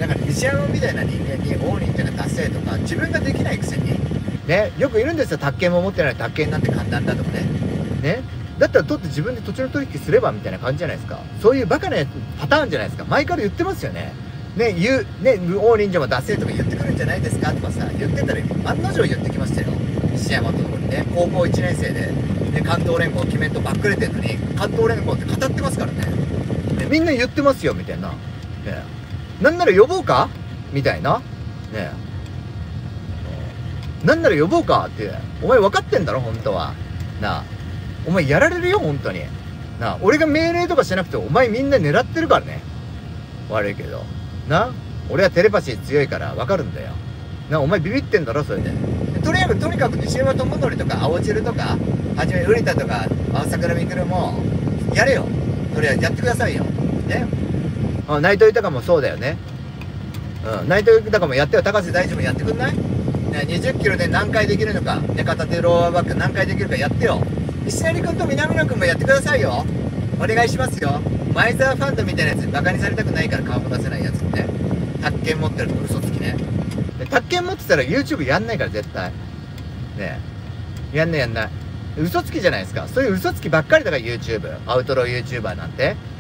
だから西山みたいな人間に大忍者が達成とか自分ができないくせにね、よくいるんですよ。宅建も持ってない宅建なんて簡単だとかね。だったら取って自分で土地の取引すればみたいな感じじゃないですか。そういうバカなやつパターンじゃないですか。前から言ってますよね。大忍者も達成とか言ってくるんじゃないですかとかさ、言ってたら案の定言ってきましたよ。西山のところにね、高校1年生で、関東連合決めんとばっくれてんのに、関東連合って語ってますからね。みんな言ってますよ、みたいな。なんなら呼ぼうかみたいな。なんなら呼ぼうかって。お前分かってんだろ、本当は。なあ。お前やられるよ、本当に。なあ。俺が命令とかしなくてお前みんな狙ってるからね。悪いけど。なあ。俺はテレパシー強いから分かるんだよ。なあ。お前ビビってんだろ、それで。とにかく西山智則とか青汁とか、はじめ瓜田とか、青桜みくるも、やれよ。とりあえずやってくださいよ。ね。内藤豊もそうだよね。内藤豊もやってよ。高瀬大地もやってくんない？20キロで何回できるのか、片手ローアーバック何回できるかやってよ。石成君と南野君もやってくださいよ。お願いしますよ。前澤ファンドみたいなやつバカにされたくないから顔も出せないやつね。宅建持ってると嘘つきね。宅建持ってたら YouTube やんないから絶対。やんない。嘘つきじゃないですか。そういう嘘つきばっかりだから YouTube。アウトロー YouTuber なんて。